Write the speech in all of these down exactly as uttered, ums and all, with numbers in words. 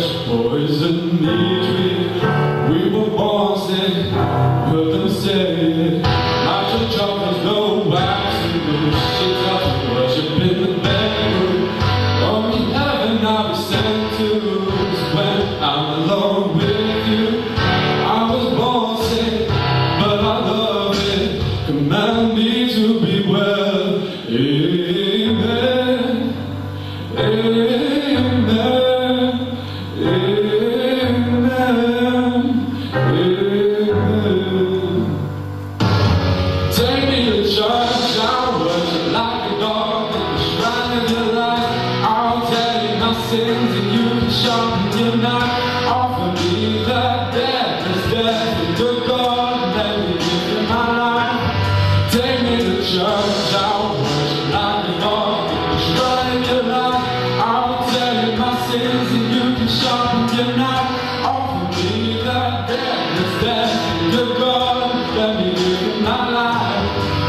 fresh poison each week. We were born sick, heard them say it. Macho chocolates, no wax and no shit up. Worship in the bedroom. Only heaven I'll be sent to is when I'm alone with you. I was born sick, but I love it. Command me to be well. Amen. Amen. Amen. Amen. Take me to church, I'll worship like a dog in the shrine of your life. I'll tell you my sins and you can sharpen your knife. Offer me the death is death, the good God, let me give you my life. Take me to church, I'll worship like a dog in the shrine of your life. I'll tell you my sins and you can sharpen your knife. Offer me the death is death, the good God, let me give you my life.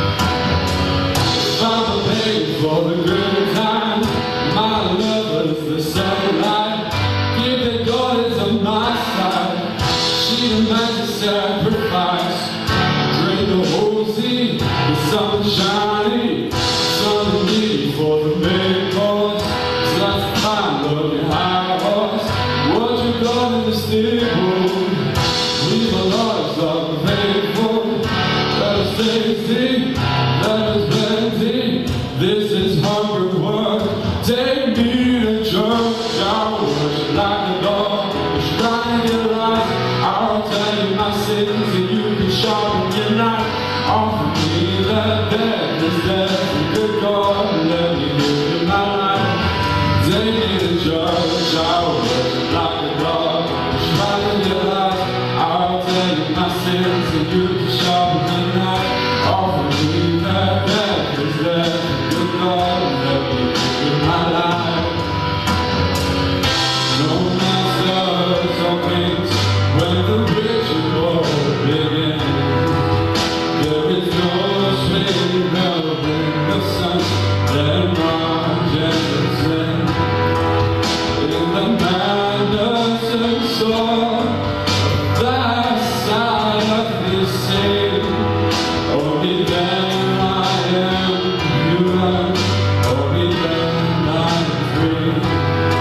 If I'm a baby for the good times, my lover's the sunlight. Give the daughters on my side. She demands a sacrifice. Drink the whole sea, the sun shiny. Sun needy for the main course. So that's the time of your high horse. What you got in the stable? We the lords of the faithful. Let us tasty, let us plenty. This is hungry work. Take me to church, I'll worship like a dog. Shrine your life, I'll tell you my sins and you can sharpen your knife. Offer me that death is death, the good God, let me give you my life. Take me to church, I'll worship like a dog. Shrine your life, I'll tell you my sins and you can sharpen your knife. Offer me that death is death, the good God, let me give you my life. No masters or kings when the ritual begins. There is no shade of in the sun that margins in. In the madness and soul of that side of the sea, only then I am human, only then I'm free.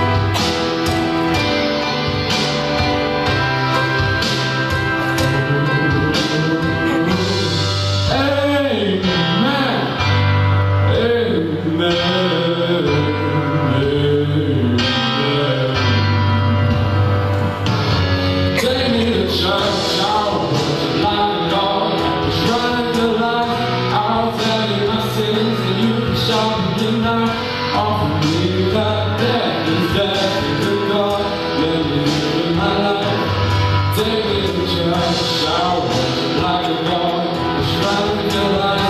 Offer me that death is death, the good God, let me live my life. Take me to church, I'll worship like a dog, the shrine of your life.